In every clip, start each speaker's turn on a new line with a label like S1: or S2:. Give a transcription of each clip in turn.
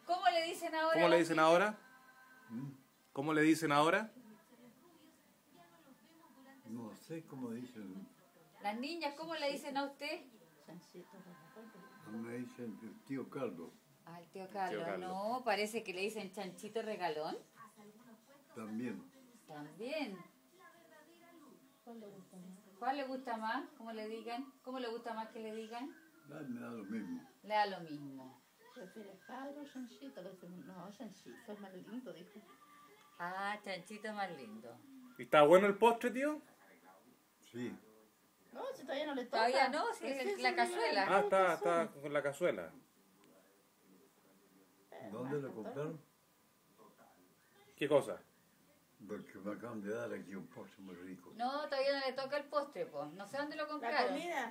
S1: ¿Cómo le dicen ahora?
S2: ¿Cómo le dicen ahora? ¿Cómo le dicen ahora?
S3: No sé cómo dicen.
S1: Las niñas, ¿cómo le dicen a usted?
S3: A mí me dicen el tío Carlos.
S1: Al tío Carlos.
S2: Carlos.
S1: No, parece que le dicen chanchito regalón.
S3: También.
S1: También. ¿Cuál le gusta más? ¿Cómo le digan? ¿Cómo le gusta más que le digan?
S3: Me da lo mismo.
S1: Le da lo mismo.
S4: ¿Prefiere Carlos o Chanchito? Le decimos, no, Chanchito es más lindo, dijo.
S1: Ah, chanchito más lindo.
S2: ¿Y está bueno el postre, tío?
S3: Sí.
S4: No, si todavía no le toca.
S1: Todavía no, si es la cazuela.
S2: Ah, está con la cazuela.
S3: ¿Dónde lo compraron?
S2: ¿Qué cosa?
S3: Porque me acaban de dar aquí un postre muy rico.
S1: No, todavía no le toca el postre, pues. No sé dónde lo
S4: La
S1: compraron.
S4: comida.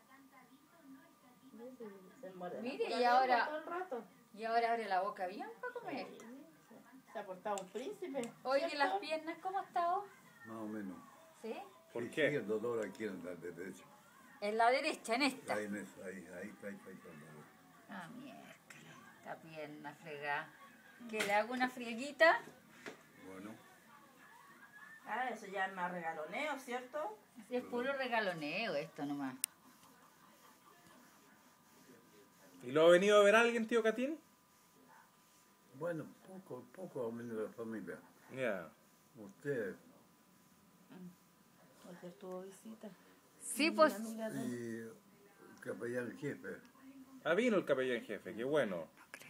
S4: Se muerde.
S1: Mire,
S4: la
S1: y ahora-
S4: lengua todo el rato.
S1: Y ahora abre la boca bien para comer.
S4: Se ha portado un príncipe.
S1: Oye,
S4: ¿cierto?
S1: las piernas, ¿cómo ha estado?
S3: Más o menos.
S1: ¿Sí?
S2: ¿Por
S3: Sí,
S2: qué?
S3: sí, el dolor aquí en la derecha.
S1: En la derecha, en esta.
S3: Ahí, ahí está el dolor.
S1: Ah, miércoles. Esta pierna fregada. ¿Que le hago una frieguita?
S3: Bueno,
S4: Ah, eso ya es más regaloneo, ¿cierto?
S1: Sí, es puro regaloneo esto nomás.
S2: ¿Y lo ha venido a ver alguien, tío Catín?
S3: bueno, poco a menos de la familia.
S2: Ya.
S3: Usted
S4: Ayer tuvo visita.
S1: Sí, pues.
S4: Una amiga de-
S3: y el capellán jefe.
S2: Ah, vino el capellán jefe, qué bueno.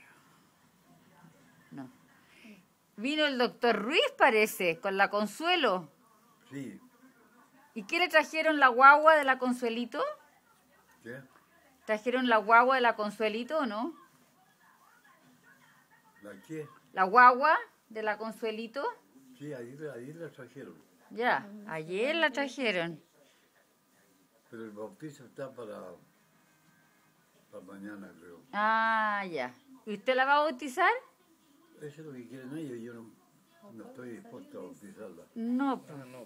S1: No. Vino el doctor Ruiz, parece, con la Consuelo.
S3: Sí.
S1: ¿Y qué le trajeron la guagua de la Consuelito?
S3: ¿Qué?
S1: ¿Trajeron la guagua de la Consuelito o no?
S3: ¿La qué?
S1: ¿La guagua de la Consuelito?
S3: Sí, ahí la trajeron.
S1: Ya, ayer la trajeron.
S3: Pero el bautizo está para mañana, creo.
S1: Ah, ya. ¿Y usted la va a bautizar?
S3: Eso es lo que quieren ellos. Yo no estoy dispuesto a bautizarla.
S1: No, pues.
S2: Ah, no.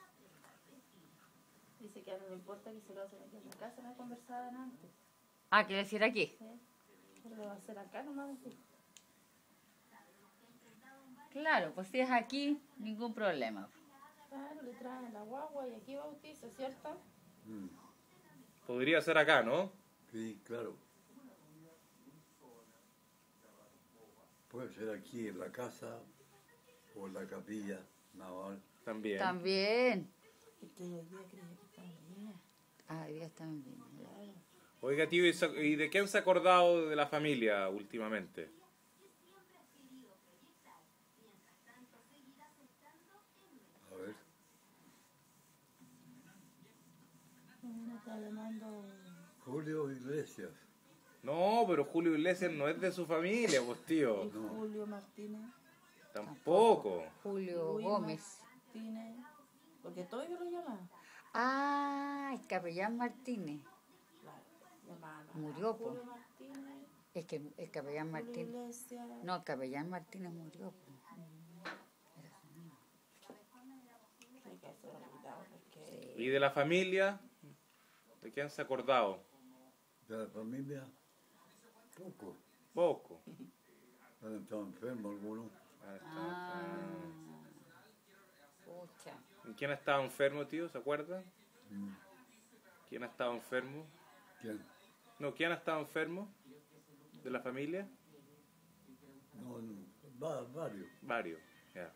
S4: Dice que a mí no importa que se lo hacen aquí en la casa, me conversaban antes.
S1: Ah, ¿quiere decir aquí?
S4: ¿Sí? Pero lo va a hacer acá nomás. Dice.
S1: Claro, pues si es aquí, ningún problema.
S4: Claro, le traen la guagua y aquí bautiza, ¿cierto?
S3: Mm,
S2: Podría ser acá, ¿no?
S3: sí, claro. Puede ser aquí en la casa o en la capilla naval.
S2: También.
S1: También.
S4: Es que hoy día creía que estaba bien.
S1: Ah, ya están bien.
S4: Claro.
S2: Oiga, tío, ¿y de quién se ha acordado de la familia últimamente?
S3: A ver.
S4: Me está llamando
S3: Julio Iglesias.
S2: No, pero Julio Iglesias no es de su familia, pues, tío.
S4: Julio Martínez.
S2: Tampoco.
S1: Julio
S4: Luis
S1: Gómez.
S4: Martínez. Porque todo yo lo llamaba.
S1: Ah, el capellán Martínez.
S4: Claro, llamaban a
S1: Murió, po.
S4: Julio Martínez,
S1: Es que el capellán
S4: Julio
S1: Martínez.
S4: Iglesias.
S1: No, el capellán Martínez murió. Po.
S4: Sí, que se lo olvidaba porque
S2: ¿Y de la familia? ¿De quién se ha acordado?
S3: De la familia, poco.
S2: Poco.
S3: Han estado enfermos algunos.
S2: Ah, está
S1: Ah,
S2: enfermo.
S1: pucha.
S2: ¿Y quién ha estado enfermo, tío? ¿Se acuerda?
S3: Mm,
S2: ¿Quién ha estado enfermo?
S3: ¿quién?
S2: No, ¿quién ha estado enfermo? ¿De la familia?
S3: Varios.
S2: Varios, ya.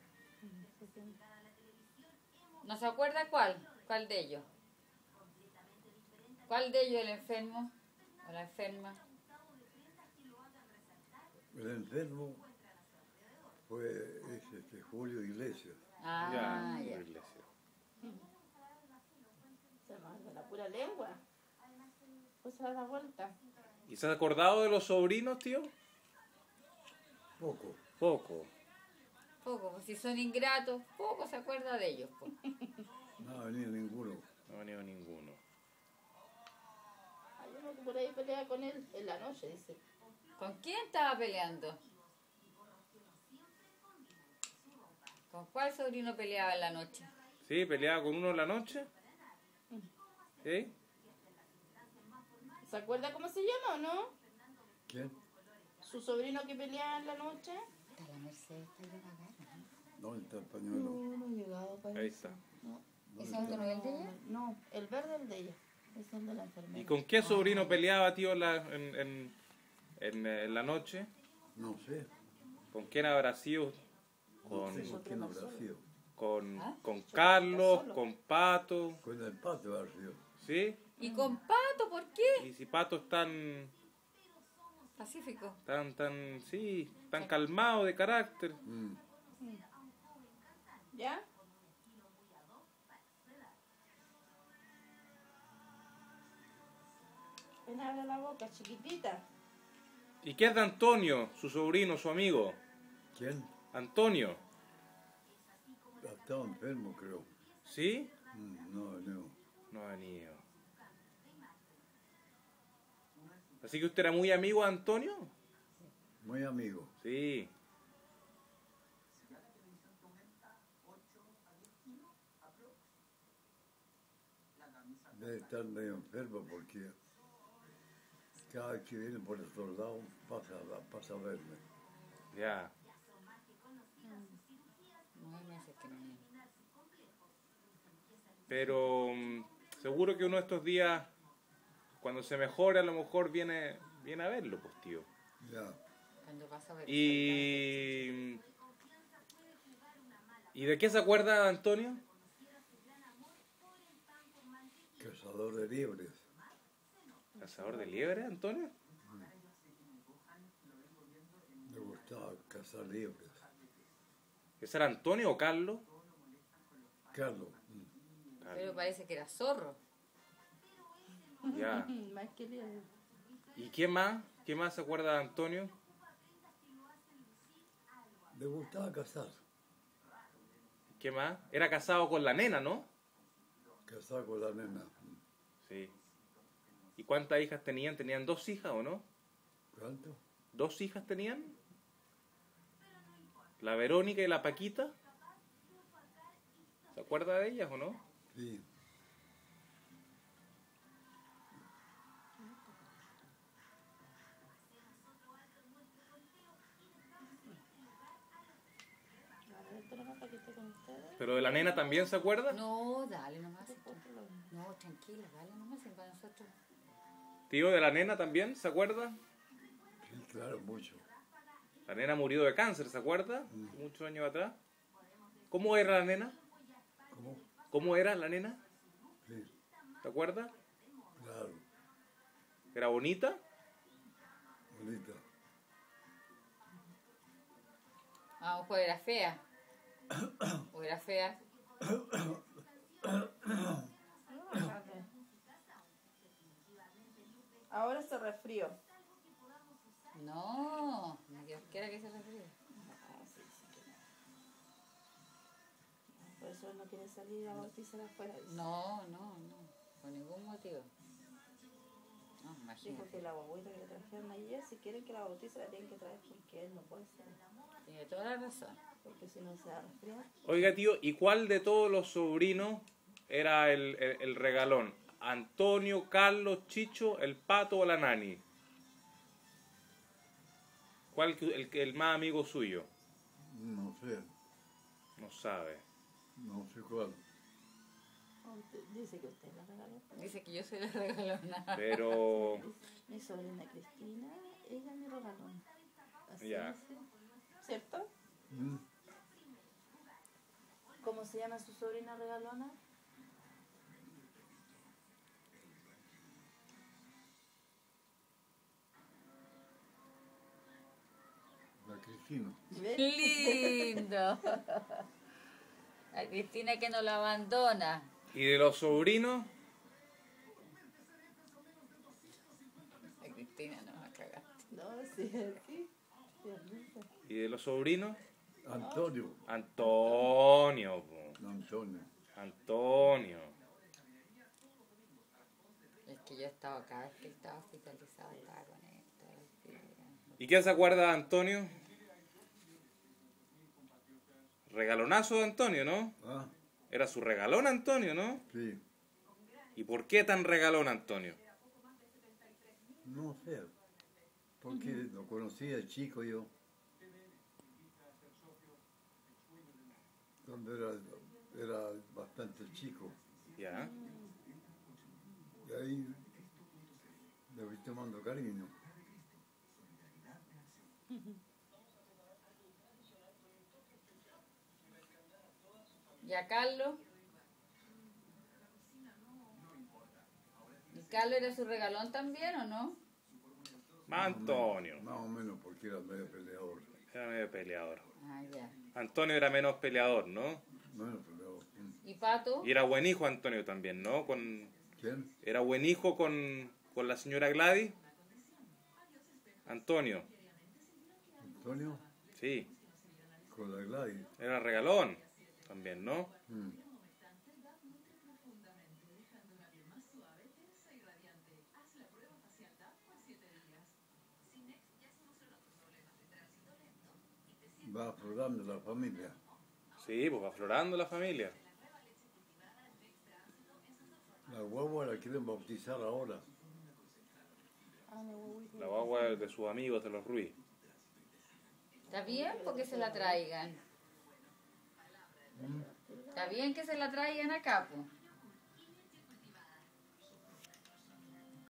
S1: ¿No se acuerda cuál? ¿Cuál de ellos? ¿Cuál de ellos el enfermo? ¿O la enferma?
S3: El enfermo fue Julio Iglesias.
S1: Ah,
S2: Ya,
S1: ya.
S2: Iglesia.
S4: se llamaban de la pura lengua. Pues se da la vuelta.
S2: ¿Y se ha acordado de los sobrinos, tío?
S3: Poco.
S2: Poco.
S1: Poco, pues si son ingratos, poco se acuerda de ellos. Po.
S3: No ha venido ninguno.
S2: No ha venido ninguno.
S4: Hay uno que por ahí pelea con él en la noche, dice.
S1: ¿Con quién estaba peleando? ¿Con cuál sobrino peleaba en la noche?
S2: ¿Sí? ¿Peleaba con uno en la noche? ¿Sí?
S4: ¿Se acuerda cómo se llama o no?
S3: ¿Quién?
S4: Su sobrino que peleaba en la noche.
S1: Está la Mercedes, está bien acá, ¿no?
S3: ¿Dónde está el pañuelo?
S4: No ha llegado, parece.
S2: Ahí está.
S4: No,
S1: ¿Ese auto no es el de ella?
S4: no, el verde es el de ella. Es el de la enfermera.
S2: ¿Y con qué sobrino peleaba, tío, en la noche?
S3: No sé.
S2: ¿Con quién habrá sido?
S3: No sé con quién habrá sido.
S2: Con Carlos, con Pato,
S3: Con el pato habrá sido.
S2: ¿sí?
S1: ¿Y con Pato por qué?
S2: Y si Pato es tan
S1: Pacífico.
S2: calmado de carácter.
S4: ¿Ya? Ven, abre la boca, chiquitita.
S2: ¿Y qué es de Antonio, su sobrino, su amigo?
S3: ¿Quién?
S2: Antonio,
S3: Estaba enfermo, creo.
S2: ¿sí?
S3: No, no.
S2: No ha venido. Así que usted era muy amigo de Antonio.
S3: Muy amigo.
S2: Sí.
S3: Debe estar medio enfermo porque cada vez que viene por estos lados pasa a verme.
S2: Ya.
S1: 9 meses que no viene.
S2: Pero seguro que uno de estos días, cuando se mejore, a lo mejor viene a verlo, pues, tío.
S3: Ya.
S1: Cuando pasa a ver.
S2: ¿Y de qué se acuerda Antonio?
S3: Cazador de liebres.
S2: ¿Cazador de liebre, Antonio?
S3: Me gustaba cazar liebres.
S2: ¿Ese era Antonio o Carlos?
S3: Carlos.
S1: Pero parece que era zorro.
S2: Ya.
S4: Más que liebre.
S2: ¿Y qué más? ¿Qué más se acuerda de Antonio?
S3: Me gustaba cazar.
S2: ¿Qué más? Era casado con la nena, ¿no?
S3: Cazar con la nena.
S2: Sí. ¿Y cuántas hijas tenían? ¿Tenían 2 hijas o no?
S3: ¿Cuánto?
S2: 2 hijas tenían? ¿La Verónica y la Paquita? ¿Se acuerda de ellas o no?
S3: Sí.
S4: A ver, tenemos paquete con ustedes.
S2: ¿Pero de la nena también se acuerda?
S1: No, dale nomás. No, tranquila, dale nomás. Si para nosotros.
S2: ¿Tío, de la nena también se acuerda?
S3: Sí, claro, mucho.
S2: La nena murió de cáncer, ¿se acuerda? Muchos años atrás. ¿Cómo era la nena?
S3: ¿Cómo?
S2: ¿Cómo era la nena?
S3: Sí,
S2: ¿Se acuerda?
S3: claro.
S2: ¿Era bonita?
S3: Bonita.
S1: Ah, ojo, era fea. O era fea.
S4: Ahora se resfrió.
S1: No, Dios quiera que se refiere.
S4: Ah, sí, sí que no. Por eso él no quiere salir a bautizar afuera. Dice.
S1: No, por ningún motivo. No,
S4: Dijo
S1: imagínate.
S4: que la guaguita que le trajeron ayer, si quieren que la bautice, la tienen que traer porque él no puede ser.
S1: Tiene toda la razón.
S4: Porque si no se va a resfriar.
S2: Oiga, tío, ¿y cuál de todos los sobrinos era el regalón? ¿Antonio, Carlos, Chicho, el Pato o la Nani? ¿Cuál el más amigo suyo?
S3: No sé.
S2: No sabe.
S3: No sé cuál.
S4: Dice que usted la regaló.
S1: Dice que yo soy la regalona.
S2: Pero...
S4: Mi sobrina Cristina, ella me regaló. Así
S2: Ya.
S4: dice. ¿Cierto?
S3: Mm,
S4: ¿Cómo se llama su sobrina regalona?
S3: La Cristina.
S1: Lindo. A Cristina que no la abandona.
S2: ¿Y de los sobrinos?
S1: A Cristina no me cagaste.
S4: No, sí, sí. Cierto.
S2: ¿Y de los sobrinos?
S3: Antonio.
S2: Antonio, po.
S3: Antonio.
S2: Antonio.
S1: Es que yo estaba cada vez que él estaba hospitalizado, estaba con él. Todos los días.
S2: ¿Y quién se acuerda de Antonio? Regalonazo de Antonio, ¿no?
S3: Ah,
S2: Era su regalón Antonio, ¿no?
S3: sí.
S2: ¿Y por qué tan regalón Antonio?
S3: No sé. porque lo conocía chico yo. Cuando era bastante chico.
S2: Ya.
S3: Y ahí le fui tomando cariño.
S1: ¿Y a Carlos? ¿Y Carlos era su regalón también o no?
S2: Antonio.
S3: Más o menos porque era medio peleador.
S2: Era medio peleador.
S1: Ah, ya.
S2: Antonio era menos peleador, ¿no?
S3: Menos peleador.
S1: ¿Y Pato?
S2: Y era buen hijo Antonio también, ¿no?
S3: ¿Quién?
S2: Era buen hijo con la señora Gladys. Antonio.
S3: Antonio,
S2: Sí.
S3: con la Gladys.
S2: Era regalón también, ¿no?
S3: Mm. Va aflorando la familia.
S2: Sí, pues va aflorando la familia.
S3: La guagua la quieren bautizar ahora.
S4: Ah, la guaguita.
S2: La guagua de sus amigos de los Ruiz.
S1: ¿Está bien? Porque se la traigan. Está bien que se la traigan acá, pues.